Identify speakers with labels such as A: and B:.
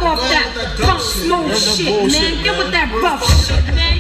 A: off that rough, smooth shit, man. Get with that rough shit, man.